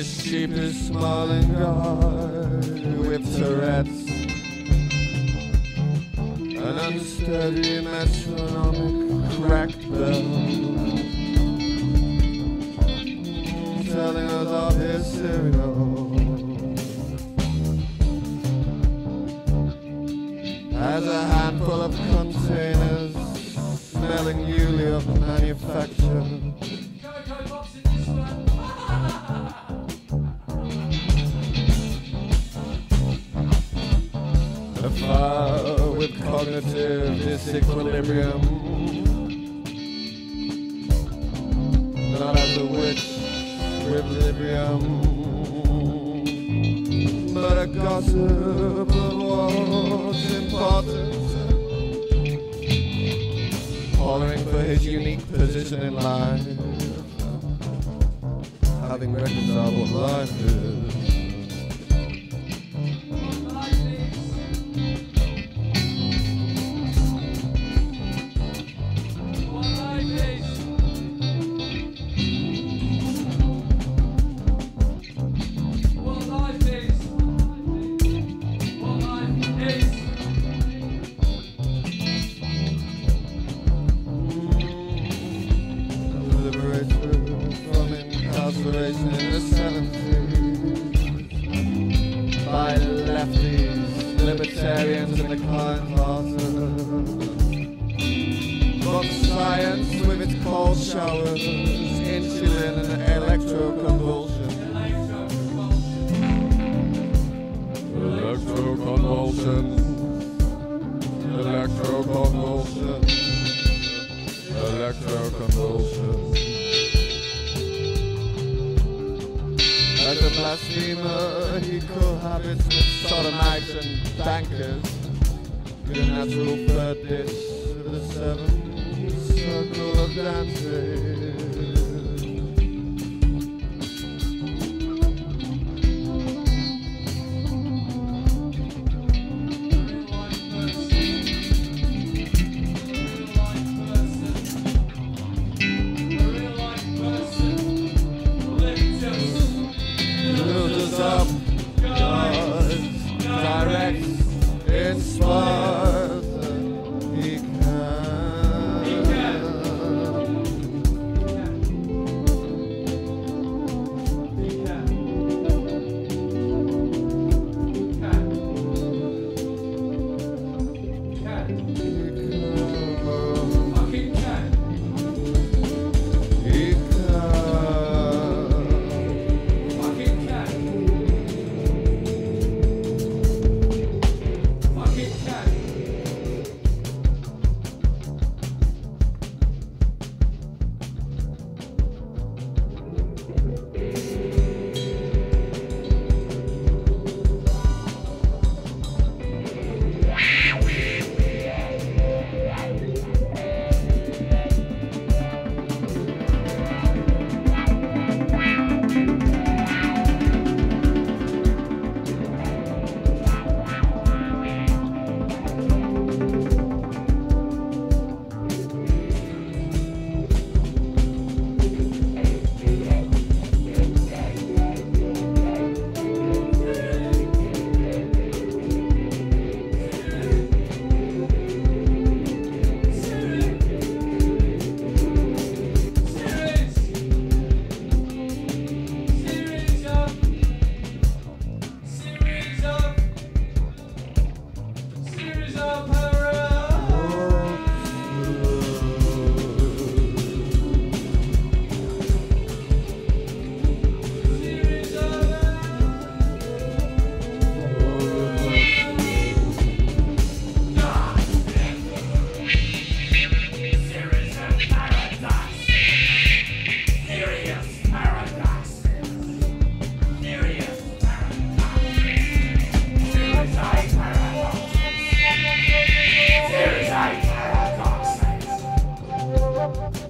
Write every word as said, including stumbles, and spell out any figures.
sheepish smiling guy with Tourette's, an unsteady metronomic cracked bell, telling us of his cereal. As a handful of containers smelling newly of manufacture a fire with cognitive disequilibrium, not as a witch with Librium, but a gossip of what's important, hollering for his unique position in life, having reconciled what life is. In the seventies by lefties, libertarians and the kind-hearted, but science with its cold showers, insulin and electroconvulsion, electroconvulsion, electroconvulsion, electroconvulsion. As a blasphemer, he cohabits with sodomites and bankers, the natural third dish of the seven circle of dancing. Up, does, directs, inspires, he can. He can. He can. He can. He can. Fucking can. He can. Paradox.